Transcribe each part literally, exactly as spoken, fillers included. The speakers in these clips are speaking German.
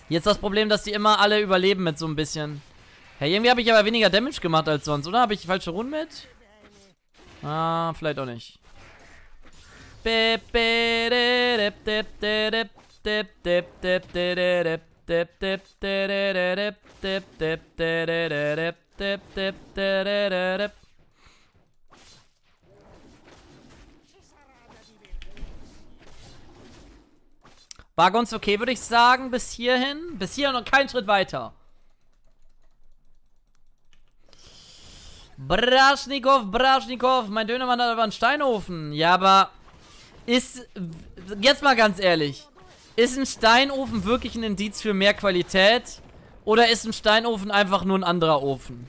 Jetzt das Problem, dass die immer alle überleben mit so ein bisschen. Hey, irgendwie habe ich aber weniger Damage gemacht als sonst, oder? Habe ich falsche Runen mit? Ah, vielleicht auch nicht. War ganz okay, würde ich sagen, bis hierhin. Bis hierhin und keinen Schritt weiter. Braschnikow, Braschnikow, mein Dönermann hat aber einen Steinofen. Ja, aber ist, jetzt mal ganz ehrlich, ist ein Steinofen wirklich ein Indiz für mehr Qualität? Oder ist ein Steinofen einfach nur ein anderer Ofen?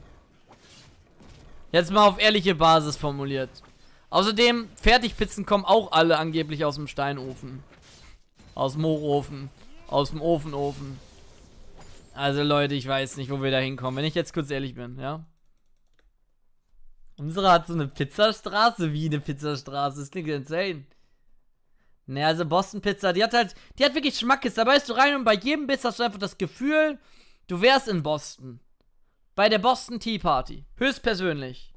Jetzt mal auf ehrliche Basis formuliert. Außerdem, Fertigpizzen kommen auch alle angeblich aus dem Steinofen. Aus dem Hochofen. Aus dem Ofenofen. Also Leute, ich weiß nicht, wo wir da hinkommen, wenn ich jetzt kurz ehrlich bin, ja? Unsere hat so eine Pizzastraße. Wie eine Pizzastraße? Das klingt insane. Ne, also Boston Pizza, die hat halt, die hat wirklich Schmackes. Da beißt du rein und bei jedem Biss hast du einfach das Gefühl, du wärst in Boston. Bei der Boston Tea Party. Höchstpersönlich.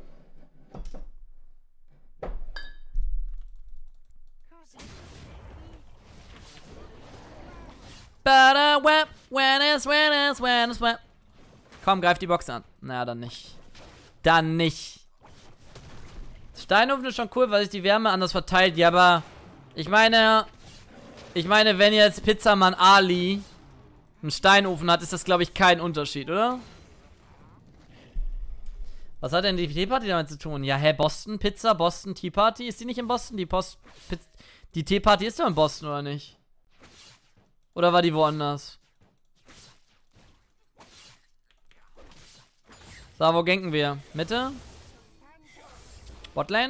Komm, greif die Box an. Na, dann nicht. Dann nicht. Steinofen ist schon cool, weil sich die Wärme anders verteilt. Ja, aber ich meine, ich meine, wenn jetzt Pizzamann Ali einen Steinofen hat, ist das, glaube ich, kein Unterschied, oder? Was hat denn die Tea Party damit zu tun? Ja, hä, Boston Pizza, Boston Tea Party? Ist die nicht in Boston? Die Post Piz die Tea Party ist doch in Boston, oder nicht? Oder war die woanders? So, wo ganken wir? Mitte? Botlane?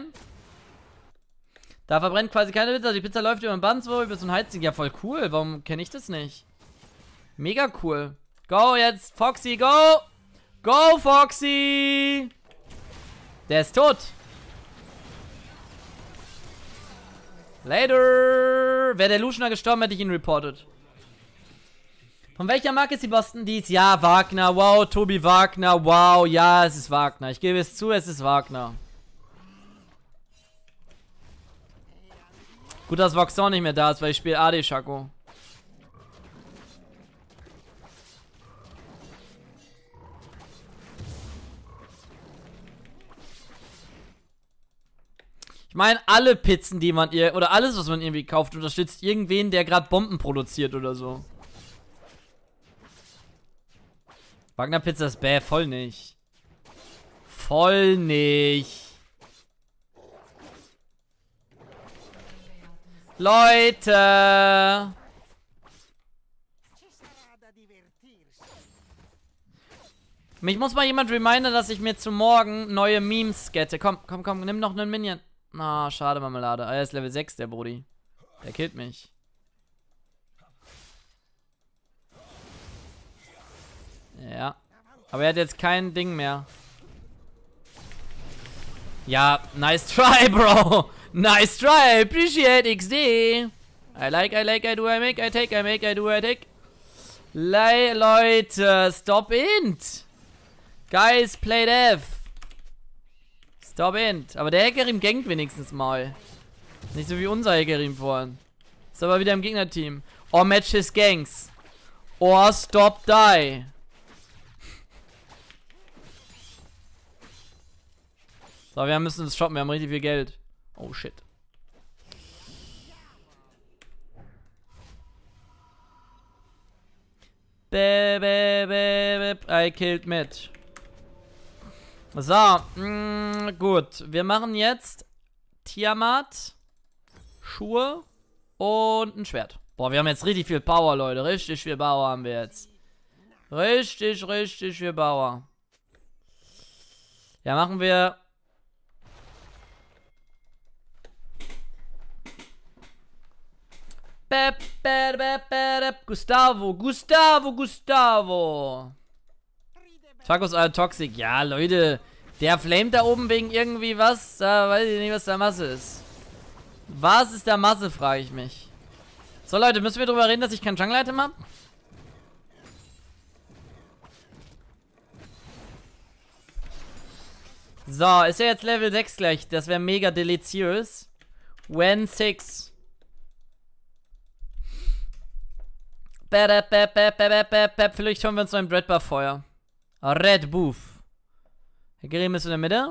Da verbrennt quasi keine Pizza. Die Pizza läuft über den Band so, über so ein Heizding. Ja, voll cool. Warum kenne ich das nicht? Mega cool. Go jetzt, Foxy, go! Go, Foxy! Der ist tot. Later! Wäre der Luschner gestorben, hätte ich ihn reportet. Von welcher Marke ist die Boston Dies? Ja, Wagner. Wow, Tobi Wagner. Wow, ja, es ist Wagner. Ich gebe es zu, es ist Wagner. Gut, dass Voxon nicht mehr da ist, weil ich spiele A D Schako. Ich meine, alle Pizzen, die man ihr oder alles, was man irgendwie kauft, unterstützt irgendwen, der gerade Bomben produziert oder so. Wagner Pizza ist bäh, voll nicht. Voll nicht. Leute. Mich muss mal jemand remindern, dass ich mir zu morgen neue Memes gette. Komm, komm, komm, nimm noch einen Minion. Na, oh, schade, Marmelade. Ah, er ist Level sechs, der Brody. Der killt mich. Ja. Aber er hat jetzt kein Ding mehr. Ja, nice try, Bro. Nice try. Appreciate X D. I like, I like, I do, I make, I take, I make, I do, I take. Le Leute, stop int. Guys, play dev. Stop int. Aber der Hecarim gankt wenigstens mal. Nicht so wie unser Hecarim vorhin. Ist aber wieder im Gegnerteam. Or match his ganks. Or stop die. So, wir müssen uns shoppen, wir haben richtig viel Geld. Oh shit. Be, be, be, be, I killed Matt. So, mh, gut. Wir machen jetzt Tiamat, Schuhe und ein Schwert. Boah, wir haben jetzt richtig viel Power, Leute. Richtig viel Power haben wir jetzt. Richtig, richtig viel Power. Ja, machen wir... Bep, bep, bep, bep. Gustavo, Gustavo, Gustavo. Chacos are toxic. Ja, Leute. Der flamet da oben wegen irgendwie was. Da weiß ich nicht, was da Masse ist. Was ist da Masse, frage ich mich. So, Leute, müssen wir drüber reden, dass ich kein Jungle-Item habe? So, ist er jetzt Level sechs gleich? Das wäre mega deliziös. When six. Bap, bap, bap, bap, bap, bap. Vielleicht holen wir uns noch ein Red Buff Feuer. Red Buff. Herr Grimm ist in der Mitte.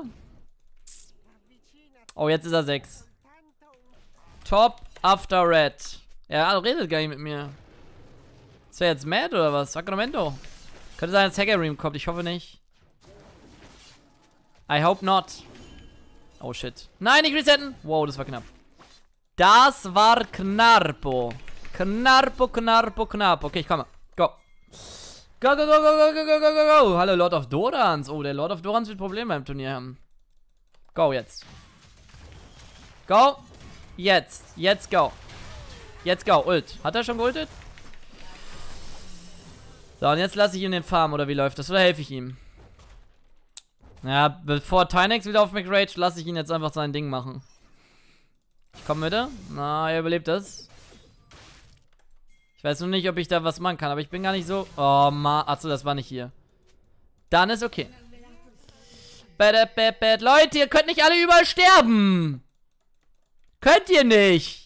Oh, jetzt ist er sechs. Top after Red. Er redet gar nicht mit mir. Ist er jetzt mad oder was? Sacramento. Könnte sein, dass Hecarim kommt. Ich hoffe nicht. I hope not. Oh shit. Nein, nicht resetten. Wow, das war knapp. Das war knarpo. Knarpo, knarpo, knarpo. Okay, ich komme. Go. Go, go, go, go, go, go, go, go, go, go. Hallo, Lord of Dorans. Oh, der Lord of Dorans wird Probleme beim Turnier haben. Go, jetzt. Go. Jetzt. Jetzt go. Jetzt go. Ult. Hat er schon geultet? So, und jetzt lasse ich ihn den Farm, oder wie läuft das? Oder helfe ich ihm? Ja, bevor Tynex wieder auf mich rage, lasse ich ihn jetzt einfach sein Ding machen. Ich komme mit. Na, er überlebt das. Ich weiß nur nicht, ob ich da was machen kann, aber ich bin gar nicht so... Oh, Mann. Achso, das war nicht hier. Dann ist okay. Bad, bad, bad. Leute, ihr könnt nicht alle überall sterben. Könnt ihr nicht.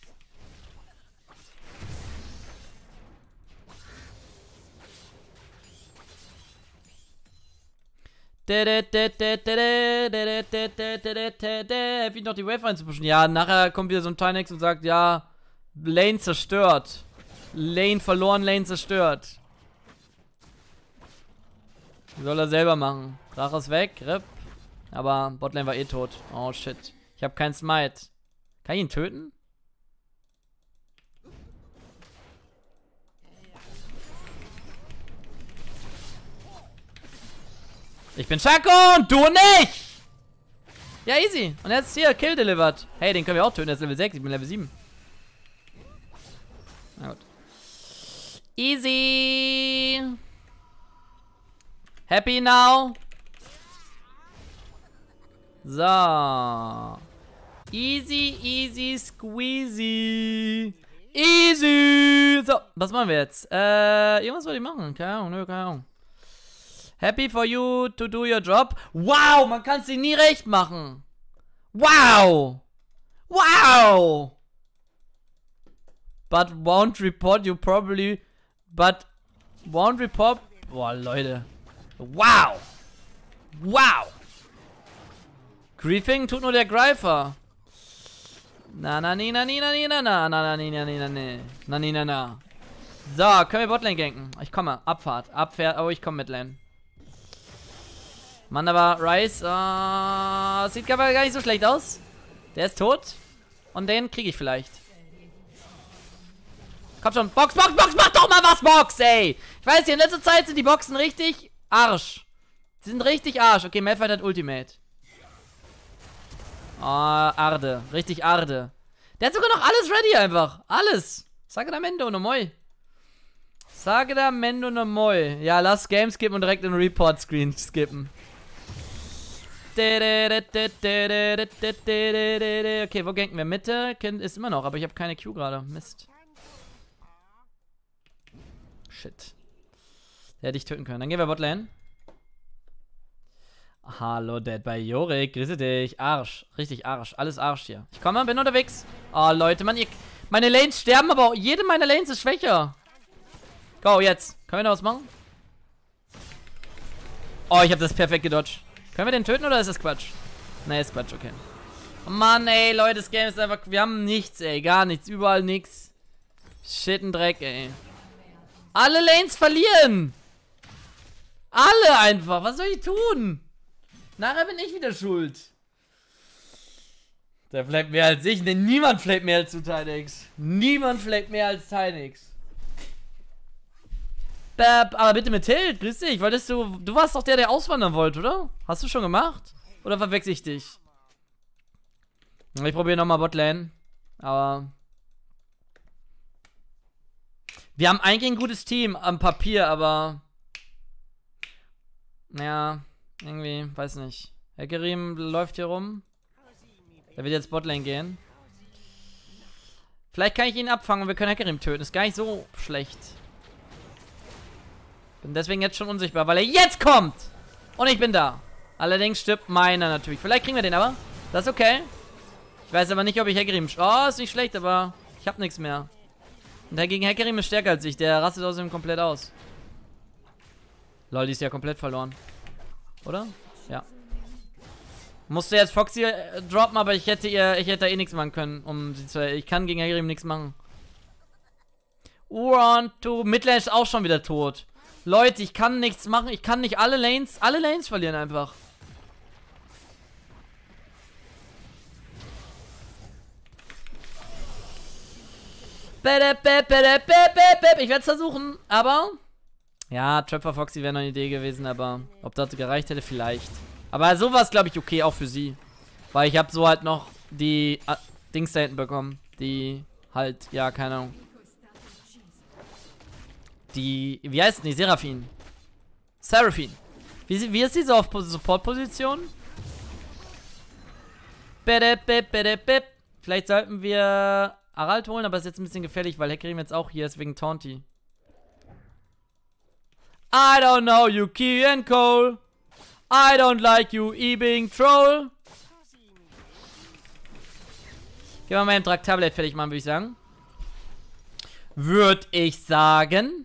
Wie noch die Wave einzupushen. Ja, nachher kommt wieder so ein Tynex und sagt, ja, Lane zerstört. Lane verloren, Lane zerstört. Soll er selber machen. Drache ist weg, Rip. Aber Botlane war eh tot. Oh shit. Ich habe keinen Smite. Kann ich ihn töten? Ich bin Shaco und du nicht! Ja, easy. Und jetzt hier, Kill delivered. Hey, den können wir auch töten. Der ist Level sechs, ich bin Level sieben. Na gut. Easy. Happy now. So. Easy, easy, squeezy. Easy. So, was machen wir jetzt? Äh, irgendwas wollte ich machen. Keine Ahnung, nö, keine Ahnung. Happy for you to do your job. Wow, man kann es dir nie recht machen. Wow. Wow. But won't report you probably. But won't report. Boah, Leute. Wow. Wow. Griefing tut nur der Greifer. Na na ni na ni na ni na na na na ni na ni na ni na ni na na. So, können wir Botlane ganken? Ich komme. Abfahrt. Abfährt. Oh, ich komme mit Lane. Mann, aber Rice, uh, sieht aber gar nicht so schlecht aus. Der ist tot. Und den kriege ich vielleicht. Komm schon. Box, Box, Box, mach doch mal was, Box, ey. Ich weiß, in letzter Zeit sind die Boxen richtig Arsch. Sie sind richtig Arsch. Okay, Malphite hat Ultimate. Oh, Arde. Richtig Arde. Der hat sogar noch alles ready einfach. Alles. Sage da Mendo no moi. Sage da Mendo no moi. Ja, lass Game skippen und direkt den Report-Screen skippen. Okay, wo ganken wir? Mitte ist immer noch, aber ich habe keine Q gerade. Mist. Shit. Der hätte ich töten können. Dann gehen wir Botlane. Hallo, Dead bei Jorik. Grüße dich. Arsch. Richtig Arsch. Alles Arsch hier. Ich komme, bin unterwegs. Oh, Leute, Mann, ihr, meine Lanes sterben, aber jede meiner Lanes ist schwächer. Go, jetzt. Können wir noch was machen? Oh, ich habe das perfekt gedodged. Können wir den töten oder ist das Quatsch? Ne, ist Quatsch, okay. Oh Mann, ey, Leute, das Game ist einfach... Wir haben nichts, ey, gar nichts. Überall nichts. Shit, ein Dreck, ey. Alle Lanes verlieren! Alle einfach! Was soll ich tun? Nachher bin ich wieder schuld. Der flammt mehr als ich, denn niemand flammt mehr als du, Tynex. Niemand flammt mehr als Tynex. Aber bitte mit Tilt, grüß dich. Wolltest du. Du warst doch der, der auswandern wollte, oder? Hast du schon gemacht? Oder verwechsel ich dich? Ich probiere nochmal Botlane. Aber. Wir haben eigentlich ein gutes Team am Papier, aber. Naja, irgendwie, weiß nicht. Hecarim läuft hier rum. Der wird jetzt Botlane gehen. Vielleicht kann ich ihn abfangen und wir können Hecarim töten. Ist gar nicht so schlecht. Bin deswegen jetzt schon unsichtbar, weil er jetzt kommt! Und ich bin da. Allerdings stirbt meiner natürlich. Vielleicht kriegen wir den aber. Das ist okay. Ich weiß aber nicht, ob ich Hecarim... Oh, ist nicht schlecht, aber ich habe nichts mehr. Und dagegen Hecarim ist stärker als ich. Der rastet außerdem komplett aus. Lol, die ist ja komplett verloren. Oder? Ja. Musste jetzt Foxy äh, droppen, aber ich hätte ihr, ich hätte eh nichts machen können, um sie zu. Ich kann gegen Hecarim nichts machen. One, two. Midlane ist auch schon wieder tot. Leute, ich kann nichts machen. Ich kann nicht alle Lanes, alle Lanes verlieren einfach. Ich werde es versuchen, aber... Ja, Trapper Foxy wäre noch eine Idee gewesen, aber ob das gereicht hätte, vielleicht. Aber so war es, glaube ich, okay, auch für sie. Weil ich habe so halt noch die äh, Dings da hinten bekommen. Die halt, ja, keine Ahnung. Die, wie heißt die? Seraphine. Seraphine. Wie, wie ist die so auf Support-Position? Vielleicht sollten wir Aralt holen, aber ist jetzt ein bisschen gefährlich, weil Hecarim jetzt auch hier ist wegen Taunty. I don't know you, Key and Cole. I don't like you, E-Bing Troll. Gehen wir mal im Traktablet fertig machen, würde ich sagen. Würde ich sagen.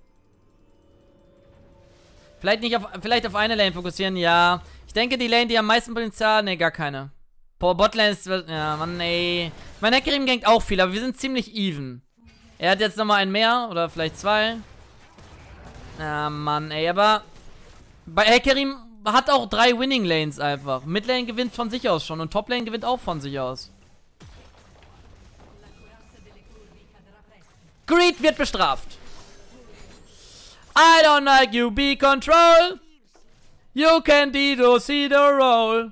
Vielleicht nicht auf, vielleicht auf eine Lane fokussieren, ja. Ich denke, die Lane, die am meisten Potenzial, ne, gar keine. Boah, Botlane ist, ja, Mann, ey. Mein Hecarim gankt auch viel, aber wir sind ziemlich even. Er hat jetzt nochmal einen mehr, oder vielleicht zwei. Ah, Mann, ey, aber bei Hecarim hat auch drei Winning Lanes einfach. Midlane gewinnt von sich aus schon und Toplane gewinnt auch von sich aus. Greed wird bestraft. I don't like you, be control. You can do see the roll.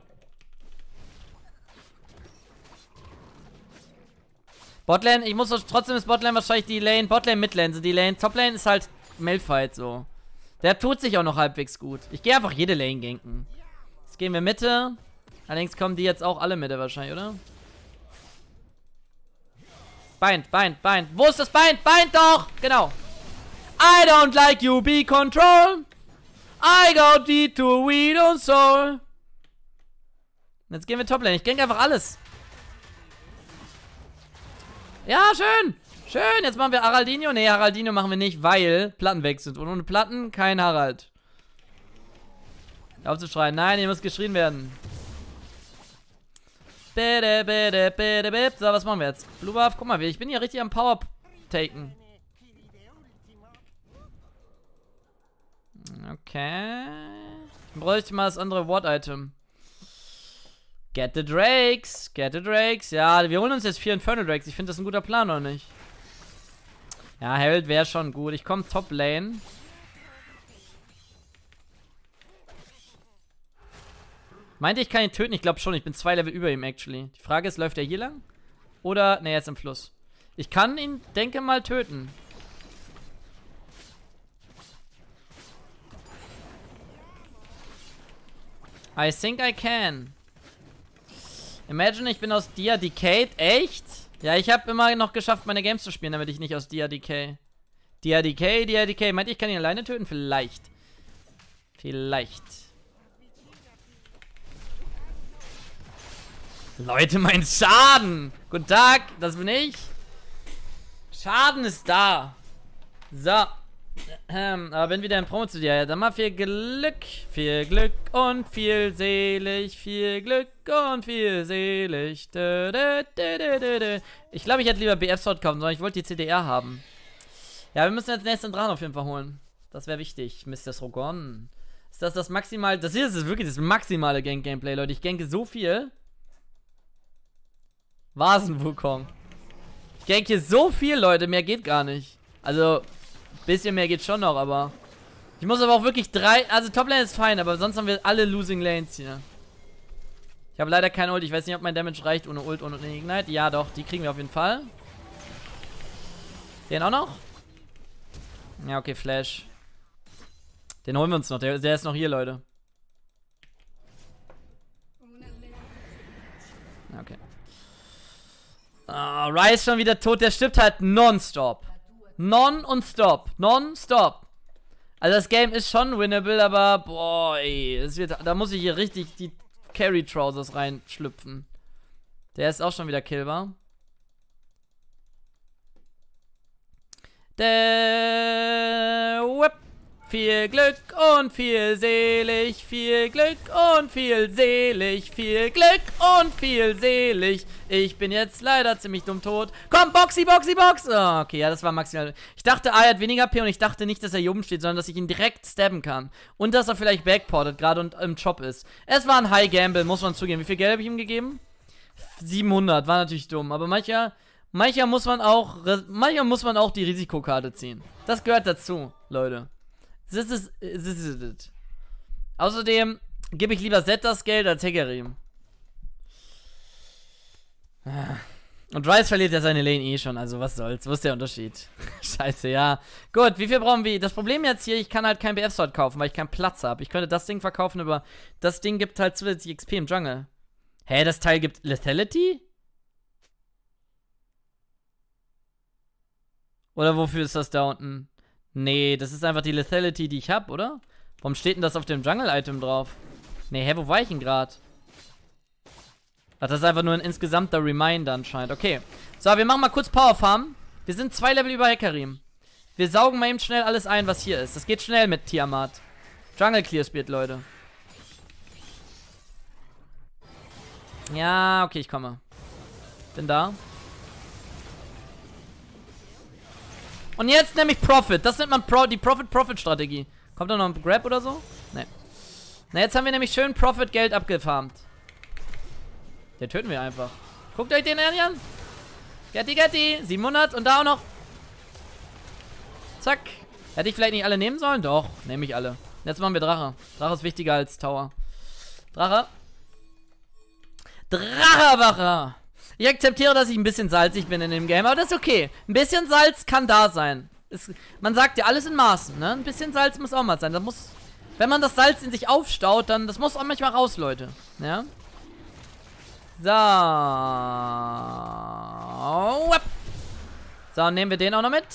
Botlane, ich muss trotzdem ist Botlane wahrscheinlich die Lane. Botlane, Midlane sind die Lane. Toplane ist halt Malphite so. Der tut sich auch noch halbwegs gut. Ich gehe einfach jede Lane ganken. Jetzt gehen wir Mitte. Allerdings kommen die jetzt auch alle Mitte wahrscheinlich, oder? Bind, bind, bind. Wo ist das Bind? Bind doch! Genau. I don't like you, be control. I got the to weed and soul. Jetzt gehen wir Toplane. Ich gank einfach alles. Ja, schön. Schön, jetzt machen wir Haraldinho. Ne, Haraldinho machen wir nicht, weil Platten weg sind. Und ohne Platten kein Harald. Aufzuschreien. Nein, hier muss geschrien werden. Bitte, bitte, bitte, bitte. So, was machen wir jetzt? Blue Buff, guck mal, ich bin hier richtig am Power-Taken. Okay. Dann bräuchte ich mal das andere Ward-Item. Get the Drakes. Get the Drakes. Ja, wir holen uns jetzt vier Infernal Drakes. Ich finde das ein guter Plan, oder nicht? Ja, Herald wäre schon gut. Ich komme Top Lane. Meinte ich kann ihn töten? Ich glaube schon. Ich bin zwei Level über ihm, actually. Die Frage ist, läuft er hier lang? Oder, ne, er ist im Fluss. Ich kann ihn, denke mal, töten. I think I can. Imagine, ich bin aus Dia Decayed. Echt? Ja, ich habe immer noch geschafft, meine Games zu spielen, damit ich nicht aus Dia Decay. Dia Decay, Dia Decay. Meint ihr, ich kann ihn alleine töten? Vielleicht. Vielleicht. Leute, mein Schaden! Guten Tag, das bin ich. Schaden ist da. So. Ähm, aber bin wieder in Promo zu dir. Ja, dann mal viel Glück. Viel Glück und viel selig. Viel Glück und viel selig. Dö, dö, dö, dö, dö, dö. Ich glaube, ich hätte lieber B F-Sword kaufen sollen. Ich wollte die C D R haben. Ja, wir müssen jetzt nächsten Dran auf jeden Fall holen. Das wäre wichtig. Mister Srogon. Ist das das maximal... Das hier ist wirklich das maximale Gank-Gameplay, Leute. Ich ganke so viel. Vasen-Wukong. Ich ganke so viel, Leute. Mehr geht gar nicht. Also... Bisschen mehr geht schon noch, aber... Ich muss aber auch wirklich drei... Also Toplane ist fein, aber sonst haben wir alle Losing Lanes hier. Ich habe leider kein Ult. Ich weiß nicht, ob mein Damage reicht ohne Ult und ohne Ignite. Ja, doch. Die kriegen wir auf jeden Fall. Den auch noch? Ja, okay, Flash. Den holen wir uns noch. Der, der ist noch hier, Leute. Okay. Oh, Ryze schon wieder tot. Der stirbt halt nonstop. Non und Stop. Non-Stop. Also das Game ist schon winnable, aber boah, ey, es wird, da muss ich hier richtig die Carry-Trousers reinschlüpfen. Der ist auch schon wieder killbar. Der Whip. Viel Glück und viel selig, viel Glück und viel selig, viel Glück und viel selig. Ich bin jetzt leider ziemlich dumm tot. Komm, Boxy, Boxy, Box! Oh, okay, ja, das war maximal. Ich dachte, A, er hat weniger P und ich dachte nicht, dass er hier oben steht, sondern dass ich ihn direkt stabben kann. Und dass er vielleicht backportet gerade und im Chop ist. Es war ein High Gamble, muss man zugeben. Wie viel Geld habe ich ihm gegeben? siebenhundert, war natürlich dumm. Aber mancher, mancher muss man auch, mancher muss man auch die Risikokarte ziehen. Das gehört dazu, Leute. This is, this is it. Außerdem gebe ich lieber Zed das Geld als Hecarim. Und Ryze verliert ja seine Lane eh schon, also was soll's. Wo ist der Unterschied? Scheiße, ja. Gut, wie viel brauchen wir? Das Problem jetzt hier, ich kann halt keinen B F-Slot kaufen, weil ich keinen Platz habe. Ich könnte das Ding verkaufen, aber das Ding gibt halt zusätzlich X P im Jungle. Hä, das Teil gibt Lethality? Oder wofür ist das da unten? Nee, das ist einfach die Lethality, die ich hab, oder? Warum steht denn das auf dem Jungle-Item drauf? Nee, hä, wo war ich denn gerade? Ach, das ist einfach nur ein insgesamter Reminder anscheinend. Okay. So, wir machen mal kurz Power Farm. Wir sind zwei Level über Hecarim. Wir saugen mal eben schnell alles ein, was hier ist. Das geht schnell mit Tiamat. Jungle Clear Speed, Leute. Ja, okay, ich komme. Bin da. Und jetzt nehme ich Profit. Das nennt man Pro die Profit-Profit-Strategie. Kommt da noch ein Grab oder so? Nee. Na, jetzt haben wir nämlich schön Profit-Geld abgefarmt. Den töten wir einfach. Guckt euch den an. Getty, Getty. siebenhundert und da auch noch. Zack. Hätte ich vielleicht nicht alle nehmen sollen? Doch, nehme ich alle. Jetzt machen wir Drache. Drache ist wichtiger als Tower. Drache. Drachewache. Ich akzeptiere, dass ich ein bisschen salzig bin in dem Game, aber das ist okay. Ein bisschen Salz kann da sein. Es, man sagt ja alles in Maßen, ne? Ein bisschen Salz muss auch mal sein. Das muss, wenn man das Salz in sich aufstaut, dann das muss auch manchmal raus, Leute. Ja? So. So, nehmen wir den auch noch mit.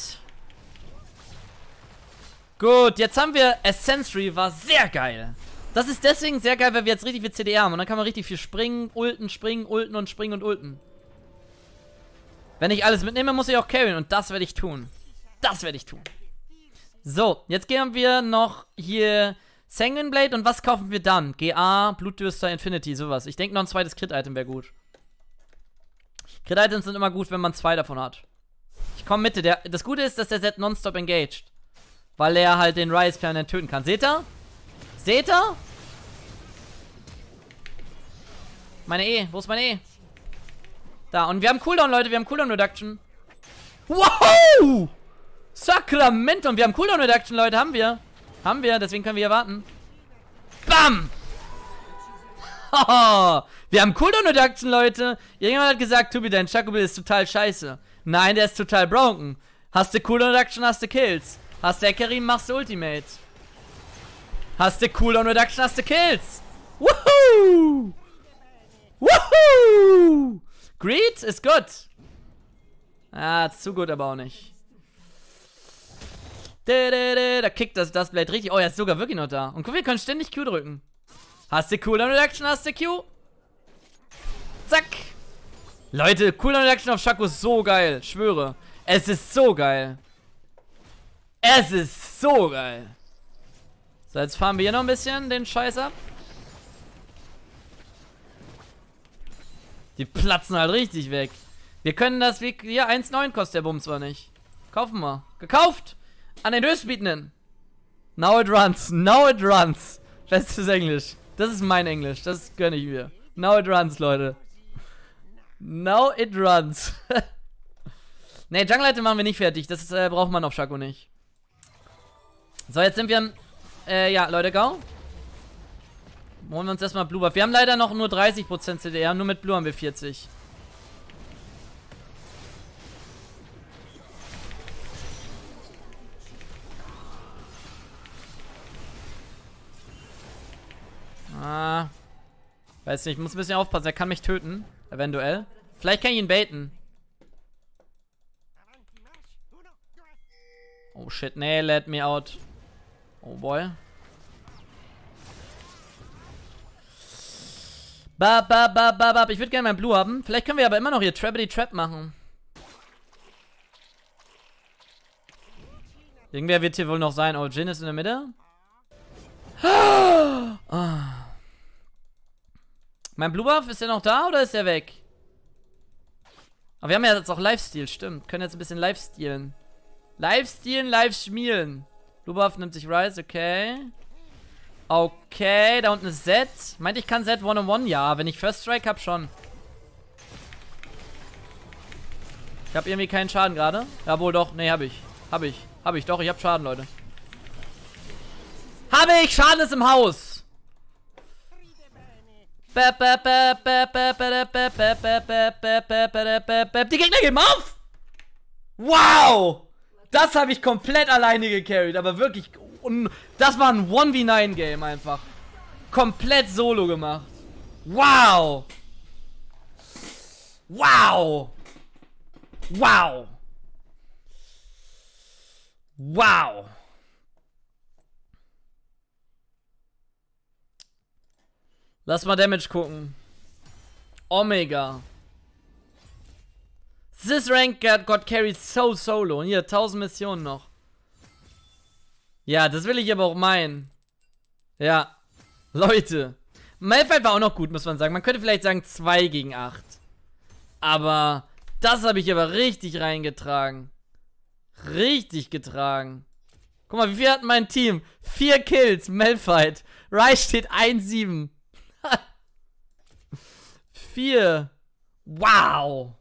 Gut, jetzt haben wir Ascensory, war sehr geil. Das ist deswegen sehr geil, weil wir jetzt richtig viel C D R haben. Und dann kann man richtig viel springen, ulten, springen, ulten und springen und ulten. Wenn ich alles mitnehme, muss ich auch carryen. Und das werde ich tun. Das werde ich tun. So, jetzt gehen wir noch hier Sanguine Blade. Und was kaufen wir dann? G A, Blutdürster, Infinity, sowas. Ich denke, noch ein zweites Crit-Item wäre gut. Crit-Items sind immer gut, wenn man zwei davon hat. Ich komme Mitte. Der, das Gute ist, dass der Set nonstop engaged. Weil er halt den Ryze permanent töten kann. Seht ihr? Seht ihr? Meine E. Wo ist meine E? Da. Und wir haben Cooldown, Leute. Wir haben Cooldown Reduction. Wow! Sacramento. Und wir haben Cooldown Reduction, Leute. Haben wir. Haben wir. Deswegen können wir hier warten. Bam! Haha. Wir haben Cooldown Reduction, Leute. Irgendjemand hat gesagt, Tobi, dein Chacobil ist total scheiße. Nein, der ist total broken. Hast du Cooldown Reduction, hast du Kills. Hast du Hecarim, machst du Ultimate. Hast du Cooldown Reduction, hast du Kills. Woohoo! Woohoo! Greed ist gut. Ah, ist zu gut, aber auch nicht. Da kickt das, das Blade richtig. Oh, er ist sogar wirklich noch da. Und guck, wir können ständig Q drücken. Hast du Cooldown Reduction, hast du Q. Zack. Leute, Cooldown Reduction auf Shaco ist so geil. Schwöre. Es ist so geil. Es ist so geil. So, jetzt fahren wir hier noch ein bisschen den Scheiß ab. Die platzen halt richtig weg. Wir können das Weg. Ja, eins Komma neun kostet der Bums zwar nicht. Kaufen wir. Gekauft! An den Höchstbietenden. Now it runs. Now it runs. Bestes Englisch. Das ist mein Englisch. Das gönne ich mir. Now it runs, Leute. Now it runs. Ne, Jungle-Item machen wir nicht fertig. Das äh, braucht man auf Shaco nicht. So, jetzt sind wir am. Äh, ja, Leute, go. Holen wir uns erstmal Blue Buff. Wir haben leider noch nur dreißig Prozent C D R. Nur mit Blue haben wir vierzig. Ah. Weiß nicht, ich muss ein bisschen aufpassen. Er kann mich töten. Eventuell. Vielleicht kann ich ihn baiten. Oh shit, nee, let me out. Oh boy. Ba, ba, ba, ba, ba. Ich würde gerne mein Blue haben. Vielleicht können wir aber immer noch hier Trappity Trap machen. Irgendwer wird hier wohl noch sein. Oh, Jin ist in der Mitte. Oh. Mein Blue Buff, ist der noch da oder ist der weg? Aber wir haben ja jetzt auch Lifesteal, stimmt. Können jetzt ein bisschen Lifestealen. Lifestealen, live schmielen. Blue Buff nimmt sich Rise, okay. Okay, da unten ist Zed. Meint, ich kann Zed One-on-One? Ja, wenn ich First Strike hab, schon. Ich hab irgendwie keinen Schaden gerade. Ja, wohl doch. Nee, hab ich. Hab ich. Hab ich doch. Ich hab Schaden, Leute. Habe ich! Schaden ist im Haus! Die Gegner geben auf! Wow! Das habe ich komplett alleine gecarried, aber wirklich... Das war ein one v nine Game einfach. Komplett solo gemacht. Wow! Wow! Wow! Wow! Lass mal Damage gucken. Omega. This rank got, got carried so solo. Hier, tausend Missionen noch. Ja, das will ich aber auch meinen. Ja. Leute. Malphite war auch noch gut, muss man sagen. Man könnte vielleicht sagen zwei gegen acht. Aber das habe ich aber richtig reingetragen. Richtig getragen. Guck mal, wie viel hat mein Team? Vier Kills, Malphite. Ryze steht eins sieben. Vier. Wow.